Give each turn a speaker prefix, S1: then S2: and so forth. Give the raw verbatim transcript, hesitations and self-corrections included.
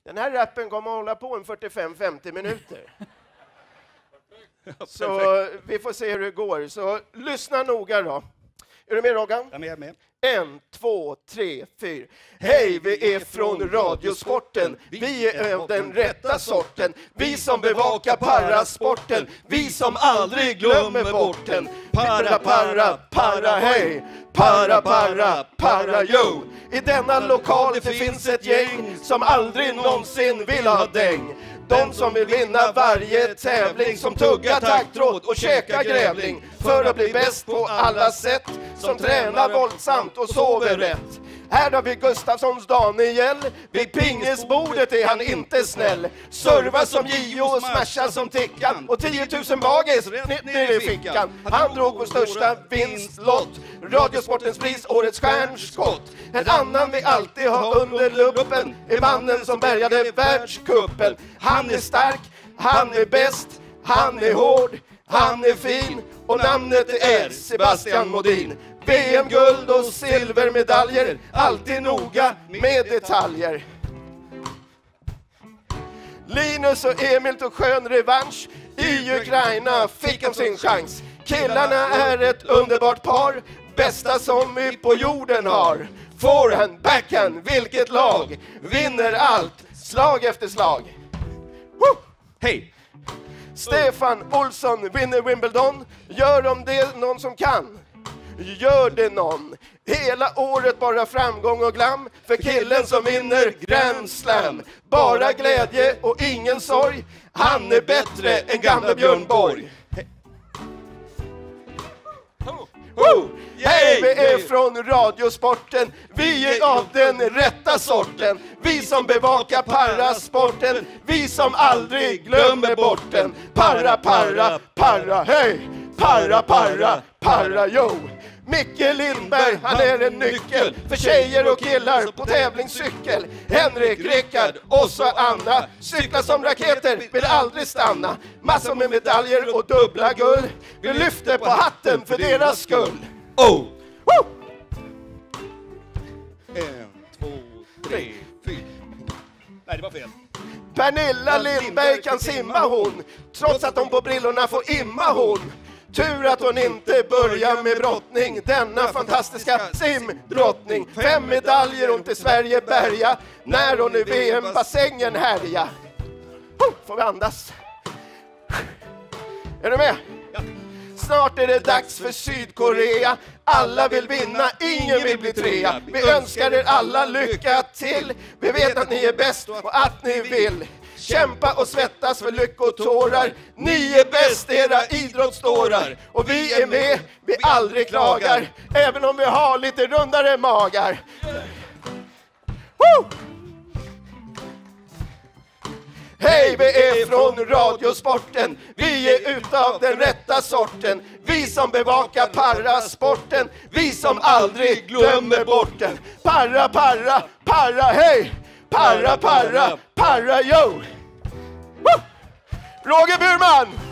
S1: Den här rappen kommer att hålla på en fyrtiofem till femtio minuter. Så vi får se hur det går. Så lyssna noga då. Är du med, Roggan?
S2: Jag är med, med.
S1: En, två, tre, fyra. Hej, vi är från Radiosporten. Vi är av den rätta sorten. Vi som bevakar parasporten. Vi som aldrig glömmer bort den. Para, para, para, hej. Para, para, para, yo. I denna lokal det finns ett gäng som aldrig någonsin vill ha däng. De som vill vinna varje tävling, som tuggar taggtråd och käkar grävling för att bli bäst på alla sätt, som tränar våldsamt och sover rätt. Här har vi Gustafssons Daniel, vid pingisbordet är han inte snäll. Serva som Gio och smasha som Tickan, och tiotusen bagis ner i fickan. Han drog vår största vinstlott, Radiosportens pris, årets stjärnskott. En annan vi alltid har under luppen är mannen som bärgade världskuppen. Han är stark, han är bäst, han är hård, han är fin, och namnet är Sebastian Modin. V M-guld och silvermedaljer, alltid noga med detaljer. Linus och Emil tog skön revansch, i Ukraina fick de sin chans. Killarna är ett underbart par, bästa som vi på jorden har. Forehand, backhand, vilket lag vinner allt, slag efter slag. Woo!
S2: Hej!
S1: Stefan Olsson vinner Wimbledon, gör om det någon som kan. Gör det någon. Hela året bara framgång och glam för killen som vinner Grand Slam. Bara glädje och ingen sorg. Han är bättre än gamla Björn Borg. Woo! Hej, vi är från Radiosporten. Vi är av den rätta sorten. Vi som bevakar parasporten. Vi som aldrig glömmer bort den. Para, para, para, hej. Para, para, para, yo. Micke Lindberg, han är en nyckel för tjejer och killar på tävlingscykel. Henrik, Rickard och så Anna cyklar som raketer, vill aldrig stanna. Massor med medaljer och dubbla guld. Vi lyfter på hatten för deras skull.
S2: Oh!
S1: Woo!
S2: En, två, tre, fyra. Nej, det var fel.
S1: Pernilla Lindberg kan simma hon, trots att hon på brillorna får imma hon. Tur att hon inte börjar med brottning, denna fantastiska simdrottning. Fem medaljer hon till Sverige bärga, när hon i V M-bassängen härja. Får vi andas. Är du med?
S2: Ja.
S1: Snart är det dags för Sydkorea. Alla vill vinna, ingen vill bli trea. Vi önskar er alla lycka till. Vi vet att ni är bäst och att ni vill kämpa och svettas för lyckotårar. Ni är bäst, era idrottsdårar. Och vi är med, vi aldrig klagar, även om vi har lite rundare magar. Woo! Hej, vi är från Radiosporten. Vi är utav den rätta sorten. Vi som bevakar parasporten. Vi som aldrig glömmer bort den. Para, para, para, hej. Para, para, para, yo. Woo! Roger Burman!